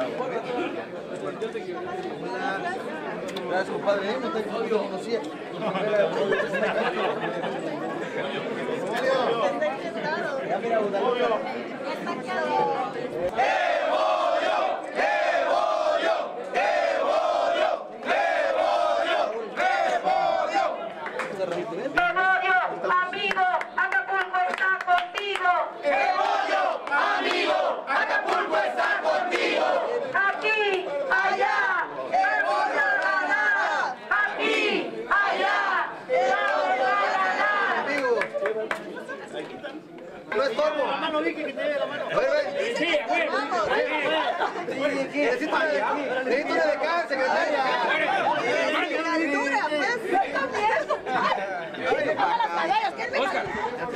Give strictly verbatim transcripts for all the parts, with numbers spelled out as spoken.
Gracias, compadre. No te conocía. Ya mira, Budalio. Amigo, Acapulco está contigo. Evodio, amigo, Acapulco está contigo. Aquí, allá, Evodio ganará. Aquí, allá, Evodio ganará. Amigo. No es todo. La mano, Vicky, que te dé la mano. A ver, ven. Sí, güey. Necesito una de necesito una de acá, secretaria. Altura, pues, yo también. Todas las palabras que él me Oscar.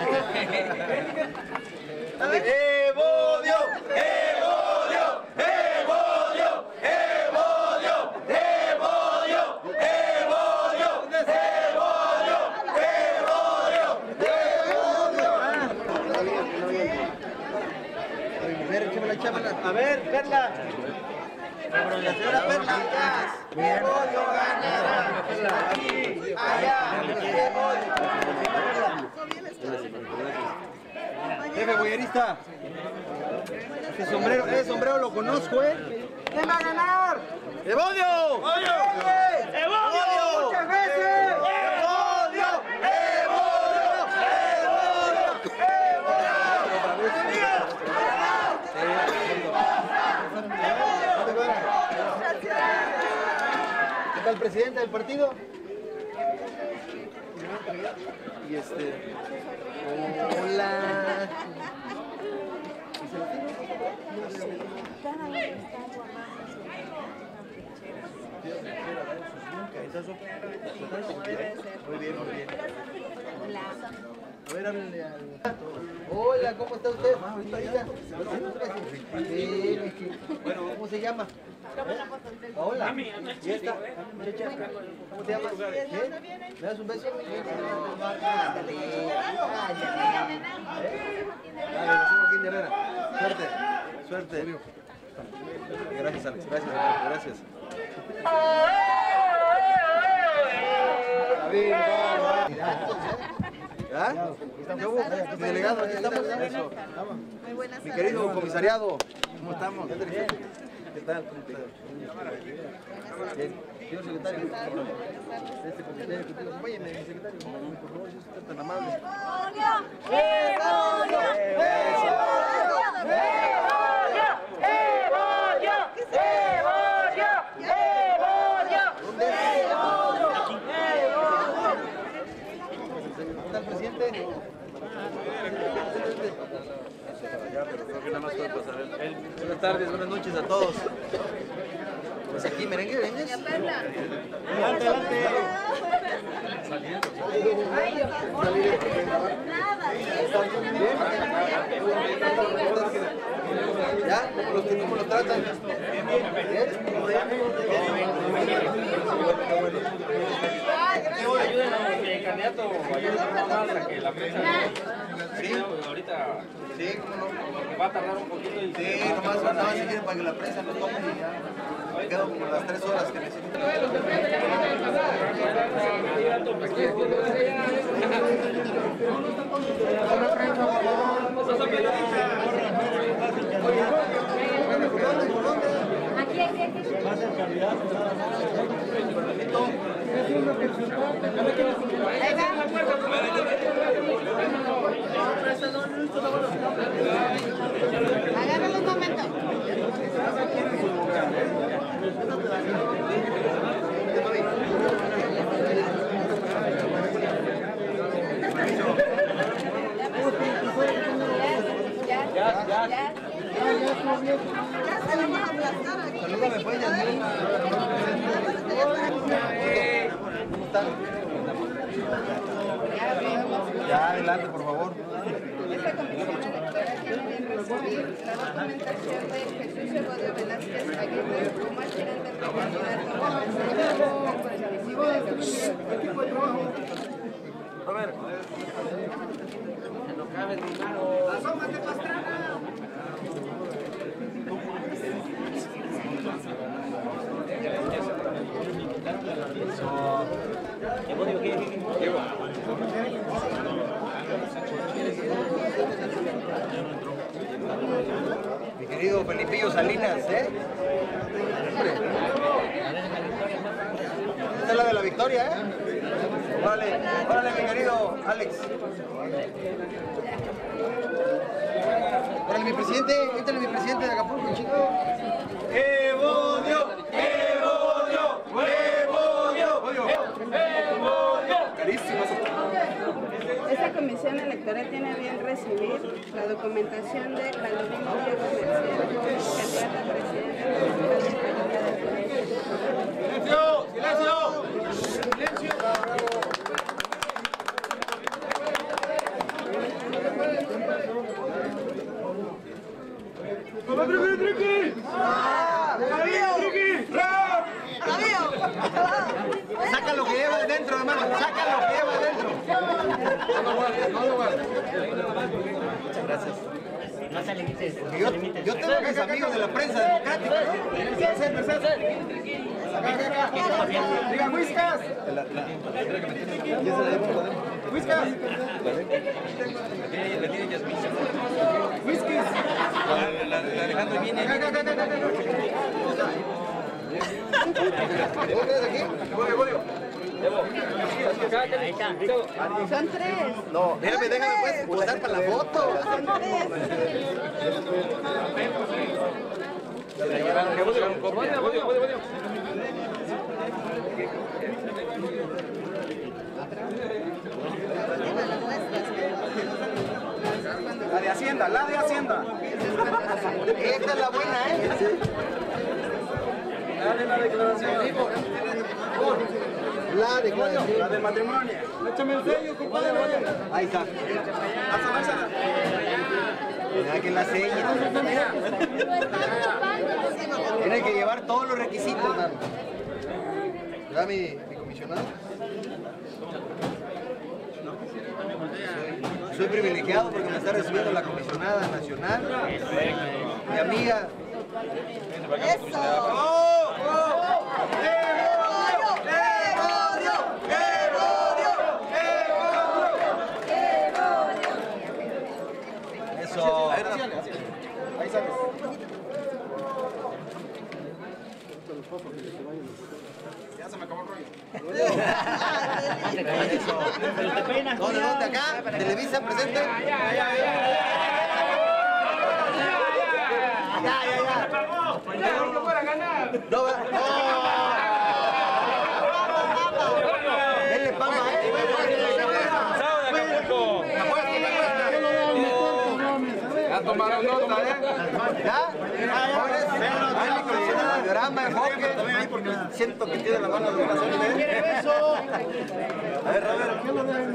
Evodio, Evodio, Evodio, Evodio, Evodio, Evodio, Evodio, Evodio. A ver, Perla. La señora Perla. Evodio ganará. Aquí, allá, Evodio. Jefe boyerista. Ese sombrero, ese sombrero lo conozco, ¿eh? ¿Quién va a ganar? ¡Evodio! ¡Evodio! ¡Evodio! ¡Muchas veces! ¡Evodio! ¡Evodio! ¿Qué tal, presidente del partido? Y este... Hola. Muy bien, muy bien. A ver, háblenle al... Hola, ¿cómo está usted? Sí, bueno, ¿cómo se llama? Hola. ¿Y esta? ¿Cómo te llamas? ¿Bien? ¿Me das un beso? Vale, soy Joaquín de Herrera. Suerte, suerte. Gracias, Alex. Gracias, gracias. ¿Ah? Mi delegado, aquí estamos. Eso. Muy buenas Mi tardes. querido comisariado, ¿cómo estamos? ¿Qué tal? ¿Cómo está? Bien. Señor secretario, este comité ejecutivo, acompáñenme, mi secretario, por favor, si usted es tan amable. Evodio, Evodio, Evodio, Evodio, Evodio. ¿Dónde es? ¿Qué tal, presidente? Buenas tardes, buenas noches a todos. Pues aquí, merengue, merengues. Adelante, adelante. ¿Ya? ¿Cómo los, cómo los tratan? Bien, bien. Ayuden a mi candidato, ayuden más a que la prensa. Sí, ahorita. Sí, cómo no. Porque va a tardar un poquito y. Sí, nomás, nada más si quieren para que la prensa no tome y ya. Me quedo como las tres horas que necesito. Aquí, aquí, aquí. Va a ser candidato. Agárralo un momento. Ya, ya, ya. Ya se lo vamos a aplastar aquí. Salúdame, pues, Yasmín. ¿Cómo están? Ya, adelante, por favor. Esta comisión electoral tiene que recibir la documentación de Jesús Evodio Velázquez Aguirre como aspirante a precandidato a la presidencia por el municipio de Acapulco. A ver. No cabe mi mano. ¡Asómate, Pastrana! Mi querido Felipillo Salinas, ¿eh? Hombre. Esta es la de la victoria, ¿eh? Órale, órale, mi querido Alex. Órale, mi presidente, éntale mi presidente de Acapulco, chico. ¡Evodio! ¡Evodio! ¡Evodio! ¡Evodio! Carísimo. Esta comisión electoral tiene a bien recibir la documentación de Vladimir Diego Merced, candidata a presidente municipal de Colombia del Colegio. ¡Silencio! ¡Silencio! ¡Silencio! Saca lo que lleva de dentro, hermano. Saca lo que lleva de dentro. No lo guardes, no lo guardes. Muchas gracias. No se limites. Porque yo, yo tengo mis amigos de la prensa democrática, ¿no? Diga, Whiskas. Whiskas. Whiskas. La Alejandro viene. ¿Vos quedas aquí? Son tres. No, déjame, déjame pues posar para la foto. Son tres. La de Hacienda, la de Hacienda. Esta es la buena, ¿eh? Dale la declaración. La declaración. La del matrimonio. Échame el sello, compadre. Ahí está. Mira que la sella. Tiene que llevar todos los requisitos, hermano. ¿Verdad, mi, mi comisionado? Soy, soy privilegiado porque me está recibiendo la comisionada nacional, mi amiga. Eso. ¡Oh! ¡Oh! ¡Evodio! ¡Evodio! ¡Evodio! Eso. Ahí sales. Ya se me acabó el rollo. Eso. ¿Dónde, dónde? Acá, Televisa presente. Ya, ya, ya. Ya, ya, ya. No, va. Denle pama, eh. Ya tomaron nota, ¿eh? ¿Ya? Jóvenes, hay mi comisionada de drama, enfoque. También ahí porque siento que tiene la mano de corazón. ¿Quiere beso? A ver, a ver.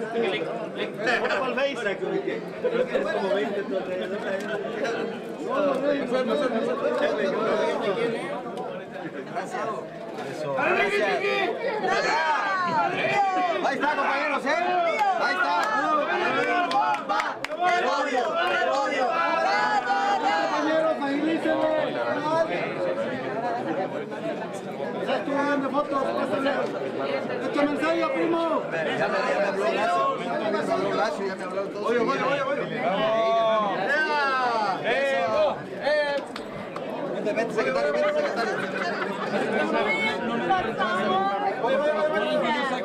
Eso, gracias. Ahí está, compañeros, ¿eh? Ahí está. ¡Evodio! ¡Evodio! Compañeros, agilícenle. Ya estuvo viendo fotos, pásenle. Échame el sello, primo. Ya me, ya me habló Lazo, ya me habló Lazo, ya me habló todo. Oye, oye, oye, oye. ¡Eso! Vente, vente, secretario, vente, secretario.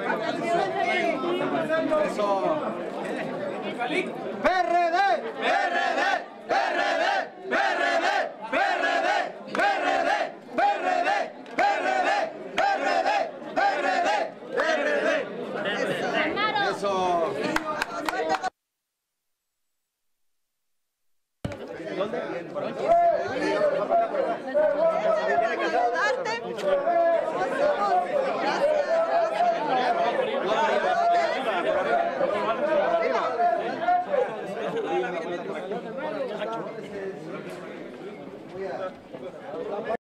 Eso. P R D.